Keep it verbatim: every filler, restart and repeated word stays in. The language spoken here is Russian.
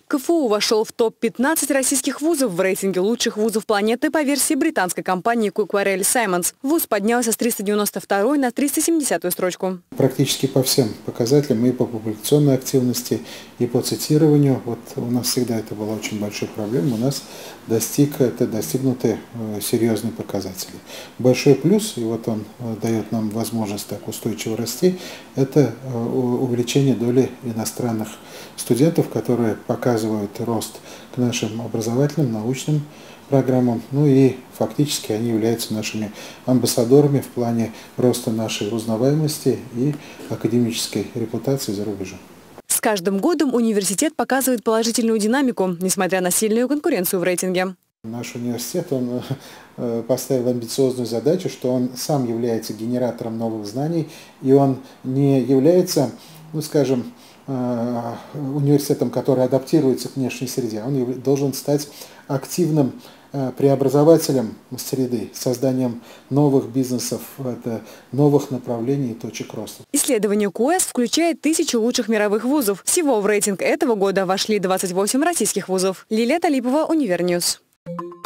КФУ вошел в топ пятнадцать российских вузов в рейтинге лучших вузов планеты по версии британской компании Querelle Simons. Вуз поднялся с триста девяносто второй на триста семидесятую строчку. Практически по всем показателям, и по публикационной активности, и по цитированию. Вот у нас всегда это была очень большой проблемой. У нас достиг, это достигнуты э, серьезные показатели. Большой плюс, и вот он э, дает нам возможность так устойчиво расти, это э, увеличение доли иностранных студентов, которые показывают рост к нашим образовательным, научным программам. Ну и фактически они являются нашими амбассадорами в плане роста нашей узнаваемости и академической репутации за рубежом. С каждым годом университет показывает положительную динамику, несмотря на сильную конкуренцию в рейтинге. Наш университет он поставил амбициозную задачу, что он сам является генератором новых знаний, и он не является, ну скажем, университетом, который адаптируется к внешней среде. Он должен стать активным преобразователем среды, созданием новых бизнесов, новых направлений и точек роста. Исследование КУЭС включает тысячу лучших мировых вузов. Всего в рейтинг этого года вошли двадцать восемь российских вузов. Лилия Талипова, Универньюз.